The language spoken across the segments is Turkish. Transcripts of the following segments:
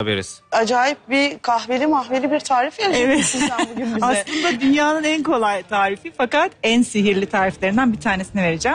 Haberiz. Acayip bir kahveli mahveli bir tarif vereceksin sen bugün bize. Aslında dünyanın en kolay tarifi fakat en sihirli tariflerinden bir tanesini vereceğim.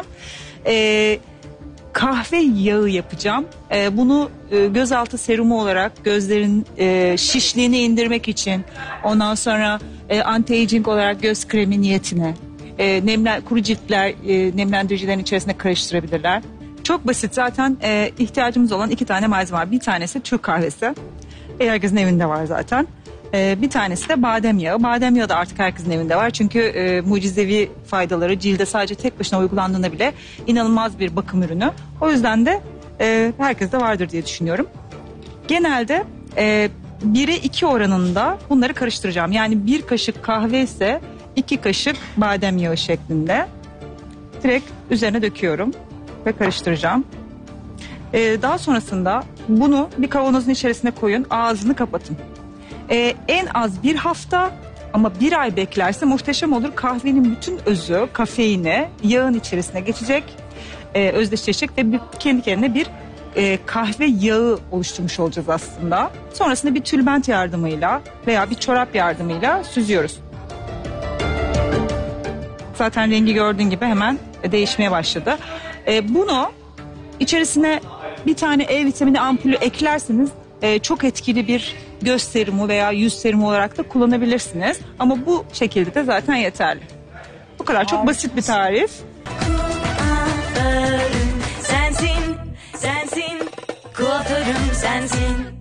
Kahve yağı yapacağım. Bunu gözaltı serumu olarak gözlerin şişliğini indirmek için, ondan sonra anti-aging olarak göz kremi niyetine, kuru ciltler nemlendiricilerin içerisine karıştırabilirler. Çok basit, zaten ihtiyacımız olan 2 tane malzeme var. Bir tanesi Türk kahvesi. Herkesin evinde var zaten. Bir tanesi de badem yağı. Badem yağı da artık herkesin evinde var. Çünkü mucizevi faydaları, cilde sadece tek başına uygulandığında bile inanılmaz bir bakım ürünü. O yüzden de herkeste vardır diye düşünüyorum. Genelde 1'e 2 oranında bunları karıştıracağım. Yani 1 kaşık kahve ise 2 kaşık badem yağı şeklinde direkt üzerine döküyorum ve karıştıracağım. Daha sonrasında bunu bir kavanozun içerisine koyun, ağzını kapatın. En az 1 hafta ama 1 ay beklerse muhteşem olur. Kahvenin bütün özü, kafeini yağın içerisine geçecek, özdeşleşecek ve kendi kendine bir kahve yağı oluşturmuş olacağız aslında. Sonrasında bir tülbent yardımıyla veya bir çorap yardımıyla süzüyoruz. Zaten rengi gördüğün gibi hemen değişmeye başladı. Bunu içerisine bir tane E vitamini ampulü eklerseniz çok etkili bir göz serumu veya yüz serumu olarak da kullanabilirsiniz. Ama bu şekilde de zaten yeterli. Bu kadar, çok basit bir tarif. Sensin, sensin, kuaförüm sensin.